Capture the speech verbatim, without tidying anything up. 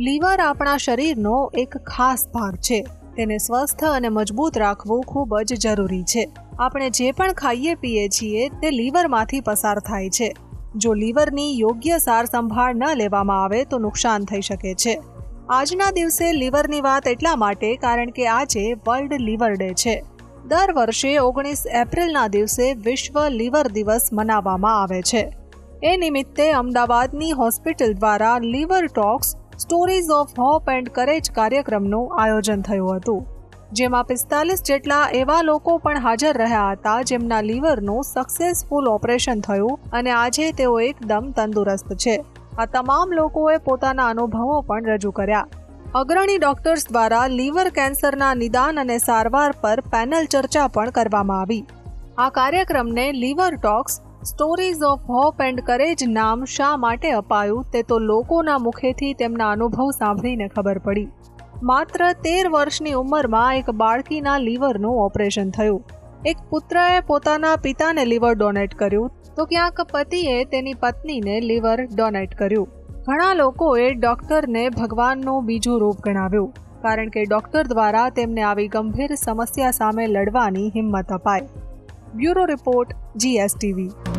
Liver આપણા શરીરનો એક ખાસ ભાગ છે. તેને સ્વસ્થ અને મજબૂત રાખવું ખૂબ જ જરૂરી છે. આપણે જે પણ ખાઈએ પીએ છીએ તે લીવરમાંથી પસાર થાય છે. જો લીવરની યોગ્ય સાર સંભાળ ન લેવામાં આવે તો નુકસાન થઈ શકે છે. આજના દિવસે લીવરની વાત એટલા માટે કારણ કે આજે વર્લ્ડ લીવર ડે છે. દર વર્ષે ઓગણીસ એપ્રિલના દિવસે વિશ્વ લીવર દિવસ મનાવવામાં આવે છે. એ નિમિત્તે અમદાવાદની હોસ્પિટલ દ્વારા liver talks stories of hope and courage કાર્યક્રમનું આયોજન થયું હતું, જેમાં પિસ્તાલીસ જેટલા એવા લોકો પણ હાજર રહ્યા હતા જેમના લીવરનું સક્સેસફુલ ઓપરેશન થયું અને આજે તેઓ એકદમ તંદુરસ્ત છે. આ તમામ લોકોએ પોતાના અનુભવો પણ રજૂ કર્યા. અગ્રણી ડોક્ટર્સ દ્વારા લીવર કેન્સરના નિદાન અને સારવાર પર પેનલ ચર્ચા પણ કરવામાં આવી. આ કાર્યક્રમને liver talks stories of hope and courage નામ શા માટે અપાયું તે તો લોકોના મુખેથી તેમના અનુભવ સાંભળીને ખબર પડી. માત્ર તેર વર્ષની ઉંમરમાં એક બાળકીના લીવરનું ઓપરેશન થયું. એક પુત્રએ પોતાના પિતાને લીવર ડોનેટ કર્યું તો ક્યાંક પતિએ તેની પત્નીને લીવર ડોનેટ કર્યું. ઘણા લોકોએ ડોક્ટરને ભગવાનનું બીજું રૂપ ગણાવ્યું કારણ કે ડોક્ટર દ્વારા તેમને આવી ગંભીર સમસ્યા સામે લડવાની હિંમત અપાય. Bureau report, GSTV.